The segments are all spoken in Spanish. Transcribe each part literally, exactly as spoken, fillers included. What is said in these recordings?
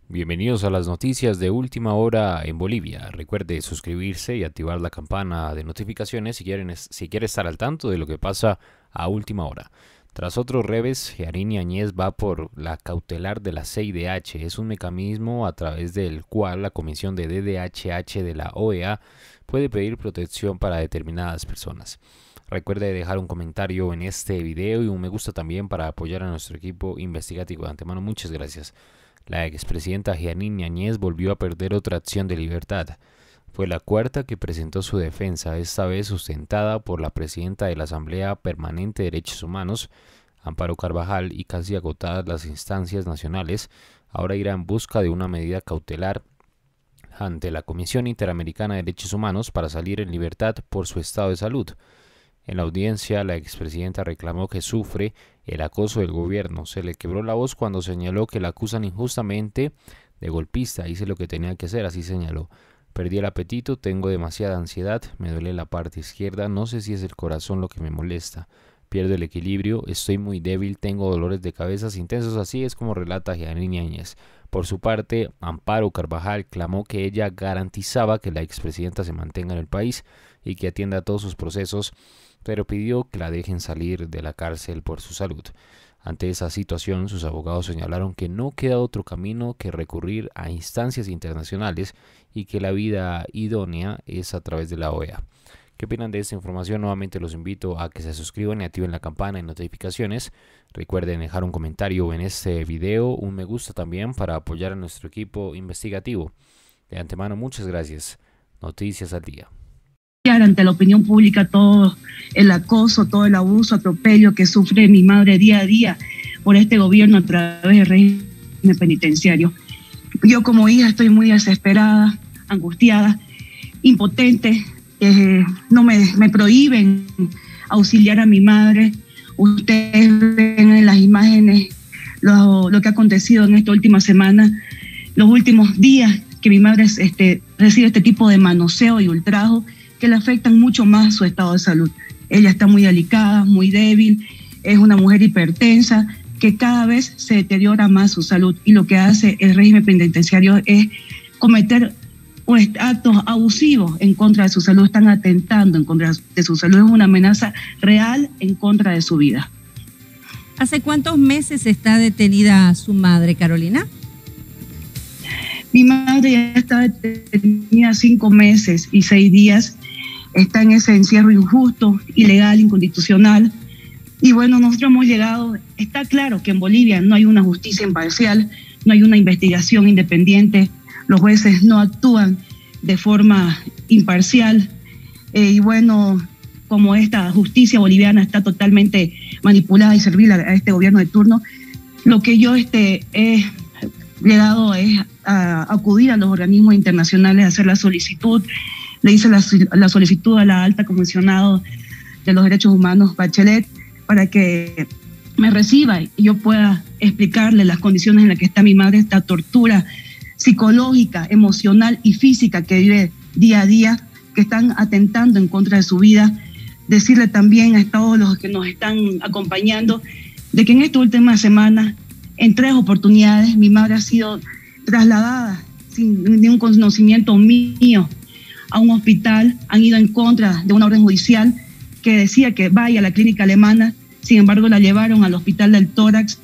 Bienvenidos a las noticias de última hora en Bolivia. Recuerde suscribirse y activar la campana de notificaciones si, quieren, si quiere estar al tanto de lo que pasa a última hora. Tras otro revés, Jeanine Áñez va por la cautelar de la C I D H. Es un mecanismo a través del cual la Comisión de D D H H de la O E A puede pedir protección para determinadas personas. Recuerde dejar un comentario en este video y un me gusta también para apoyar a nuestro equipo investigativo. De antemano, muchas gracias. La expresidenta Jeanine Áñez volvió a perder otra acción de libertad. Fue la cuarta que presentó su defensa, esta vez sustentada por la presidenta de la Asamblea Permanente de Derechos Humanos, Amparo Carvajal, y casi agotadas las instancias nacionales, ahora irá en busca de una medida cautelar ante la Comisión Interamericana de Derechos Humanos para salir en libertad por su estado de salud. En la audiencia, la expresidenta reclamó que sufre el acoso del gobierno. Se le quebró la voz cuando señaló que la acusan injustamente de golpista. Hice lo que tenía que hacer, así señaló. Perdí el apetito, tengo demasiada ansiedad, me duele la parte izquierda, no sé si es el corazón lo que me molesta. Pierdo el equilibrio, estoy muy débil, tengo dolores de cabeza intensos, así es como relata Jeanine Áñez. Por su parte, Amparo Carvajal clamó que ella garantizaba que la expresidenta se mantenga en el país y que atienda todos sus procesos, pero pidió que la dejen salir de la cárcel por su salud. Ante esa situación, sus abogados señalaron que no queda otro camino que recurrir a instancias internacionales y que la vía idónea es a través de la O E A. ¿Qué opinan de esta información? Nuevamente los invito a que se suscriban y activen la campana de notificaciones. Recuerden dejar un comentario en este video, un me gusta también para apoyar a nuestro equipo investigativo. De antemano, muchas gracias. Noticias al día. Ante la opinión pública todo el acoso, todo el abuso, atropello que sufre mi madre día a día por este gobierno a través del régimen penitenciario. Yo como hija estoy muy desesperada, angustiada, impotente, eh, no me, me prohíben auxiliar a mi madre. Ustedes ven en las imágenes lo, lo que ha acontecido en esta última semana, los últimos días que mi madre este, recibe este tipo de manoseo y ultrajo que le afectan mucho más su estado de salud. Ella está muy delicada, muy débil, es una mujer hipertensa que cada vez se deteriora más su salud y lo que hace el régimen penitenciario es cometer pues, actos abusivos en contra de su salud, están atentando en contra de su salud, es una amenaza real en contra de su vida. ¿Hace cuántos meses está detenida su madre, Carolina? Mi madre ya está detenida cinco meses y seis días. Está en ese encierro injusto, ilegal, inconstitucional. Y bueno, nosotros hemos llegado, está claro que en Bolivia no hay una justicia imparcial, no hay una investigación independiente, los jueces no actúan de forma imparcial. Eh, y bueno, como esta justicia boliviana está totalmente manipulada y servil a, a este gobierno de turno, lo que yo este, he llegado es a acudir a los organismos internacionales a hacer la solicitud. Le hice la, la solicitud a la alta comisionada de los derechos humanos, Bachelet, para que me reciba y yo pueda explicarle las condiciones en las que está mi madre, esta tortura psicológica, emocional y física que vive día a día, que están atentando en contra de su vida. Decirle también a todos los que nos están acompañando de que en esta última semana, en tres oportunidades, mi madre ha sido trasladada sin ningún conocimiento mío a un hospital, han ido en contra de una orden judicial que decía que vaya a la clínica alemana, sin embargo la llevaron al hospital del tórax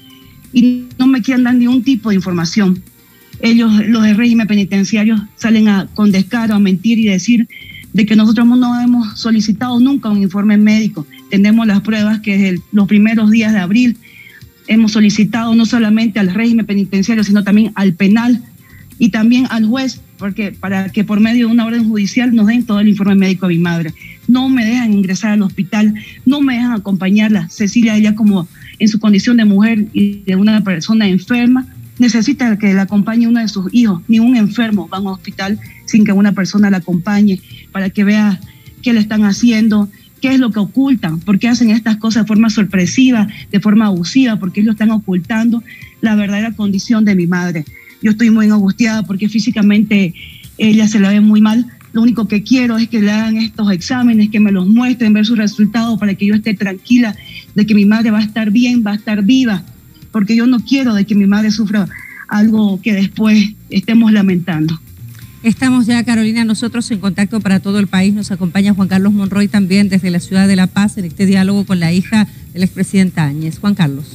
y no me quieren dar ningún tipo de información. Ellos, los de régimen penitenciario, salen a, con descaro a mentir y decir de que nosotros no hemos solicitado nunca un informe médico. Tenemos las pruebas que desde los primeros días de abril hemos solicitado no solamente al régimen penitenciario, sino también al penal y también al juez, porque para que por medio de una orden judicial nos den todo el informe médico a mi madre. No me dejan ingresar al hospital, no me dejan acompañarla. Cecilia, ella como en su condición de mujer y de una persona enferma, necesita que la acompañe uno de sus hijos. Ni un enfermo va a un hospital sin que una persona la acompañe para que vea qué le están haciendo, qué es lo que ocultan, por qué hacen estas cosas de forma sorpresiva, de forma abusiva, porque ellos están ocultando la verdadera condición de mi madre. Yo estoy muy angustiada porque físicamente ella se la ve muy mal. Lo único que quiero es que le hagan estos exámenes, que me los muestren, ver sus resultados para que yo esté tranquila de que mi madre va a estar bien, va a estar viva, porque yo no quiero de que mi madre sufra algo que después estemos lamentando. Estamos ya, Carolina, nosotros en contacto para todo el país. Nos acompaña Juan Carlos Monroy también desde la ciudad de La Paz en este diálogo con la hija del expresidente Áñez. Juan Carlos.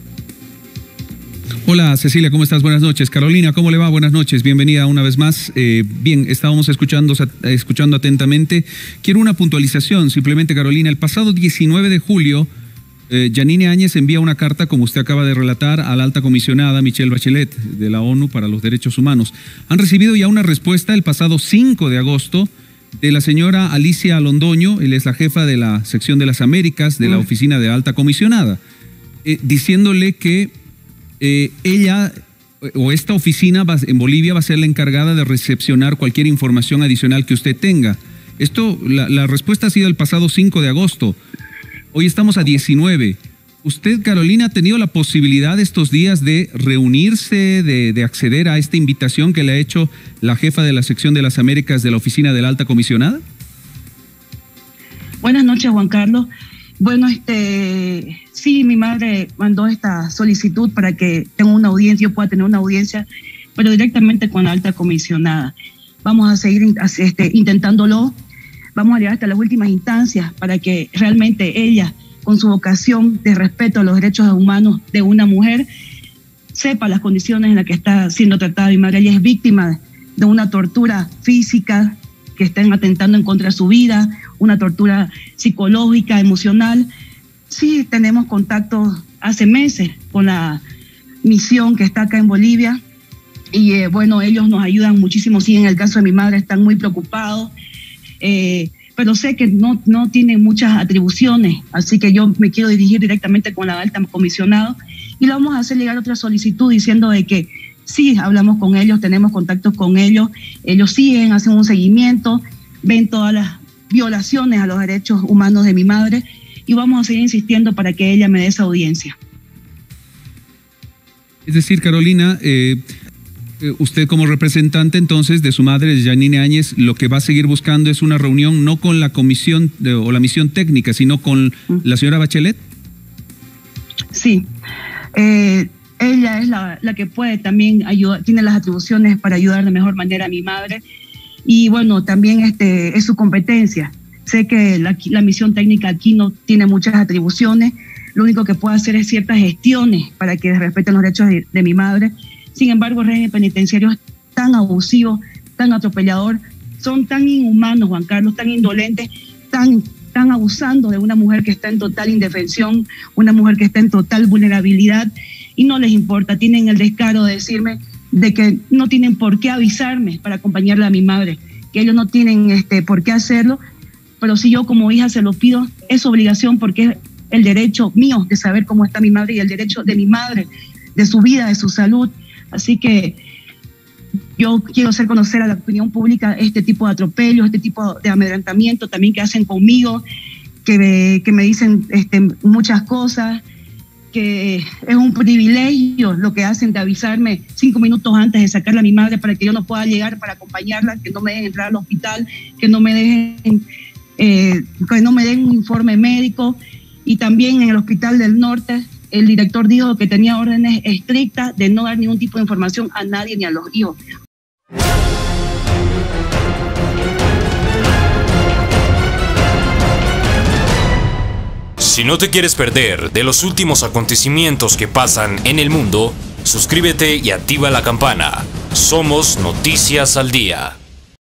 Hola Cecilia, ¿cómo estás? Buenas noches. Carolina, ¿cómo le va? Buenas noches, bienvenida una vez más. Eh, bien, estábamos escuchando, escuchando atentamente. Quiero una puntualización, simplemente Carolina. El pasado diecinueve de julio, eh, Yanine Áñez envía una carta, como usted acaba de relatar, a la alta comisionada Michelle Bachelet de la ONU para los Derechos Humanos. Han recibido ya una respuesta el pasado cinco de agosto de la señora Alicia Londoño, él es la jefa de la sección de las Américas de la oficina de alta comisionada, eh, diciéndole que Eh, ella o esta oficina va, en Bolivia va a ser la encargada de recepcionar cualquier información adicional que usted tenga. Esto, la, la respuesta ha sido el pasado cinco de agosto. Hoy estamos a diecinueve. ¿Usted, Carolina, ha tenido la posibilidad estos días de reunirse, de, de acceder a esta invitación que le ha hecho la jefa de la sección de las Américas de la oficina de la alta comisionada? Buenas noches, Juan Carlos. Bueno, este, sí, mi madre mandó esta solicitud para que tenga una audiencia, yo pueda tener una audiencia, pero directamente con la alta comisionada. Vamos a seguir este, intentándolo, vamos a llegar hasta las últimas instancias para que realmente ella, con su vocación de respeto a los derechos humanos de una mujer, sepa las condiciones en las que está siendo tratada mi madre. Ella es víctima de una tortura física, que estén atentando en contra de su vida, una tortura psicológica, emocional. Sí, tenemos contacto hace meses con la misión que está acá en Bolivia y eh, bueno, ellos nos ayudan muchísimo. Sí, en el caso de mi madre están muy preocupados, eh, pero sé que no, no tienen muchas atribuciones, así que yo me quiero dirigir directamente con la alta comisionada y le vamos a hacer llegar otra solicitud diciendo de que sí, hablamos con ellos, tenemos contactos con ellos, ellos siguen, hacen un seguimiento, ven todas las violaciones a los derechos humanos de mi madre y vamos a seguir insistiendo para que ella me dé esa audiencia. Es decir, Carolina, eh, usted como representante entonces de su madre, Yanine Áñez, lo que va a seguir buscando es una reunión no con la comisión de, o la misión técnica, sino con mm. la señora Bachelet. Sí, eh, ella es la, la que puede también ayudar, tiene las atribuciones para ayudar de mejor manera a mi madre y bueno, también este, es su competencia. Sé que la, la misión técnica aquí no tiene muchas atribuciones, lo único que puede hacer es ciertas gestiones para que respeten los derechos de, de mi madre. Sin embargo, el régimen penitenciario es tan abusivo, tan atropellador, son tan inhumanos, Juan Carlos, tan indolentes, tan, tan abusando de una mujer que está en total indefensión, una mujer que está en total vulnerabilidad, y no les importa, tienen el descaro de decirme de que no tienen por qué avisarme para acompañarle a mi madre, que ellos no tienen este, por qué hacerlo, pero si yo como hija se lo pido, es obligación porque es el derecho mío de saber cómo está mi madre y el derecho de mi madre, de su vida, de su salud. Así que yo quiero hacer conocer a la opinión pública este tipo de atropellos, este tipo de amedrentamiento también que hacen conmigo, que, que me dicen este, muchas cosas, que es un privilegio lo que hacen de avisarme cinco minutos antes de sacarla a mi madre para que yo no pueda llegar para acompañarla, que no me dejen entrar al hospital, que no me dejen, eh, que no me den un informe médico. Y también en el Hospital del Norte el director dijo que tenía órdenes estrictas de no dar ningún tipo de información a nadie ni a los hijos. Si no te quieres perder de los últimos acontecimientos que pasan en el mundo, suscríbete y activa la campana. Somos Noticias al Día.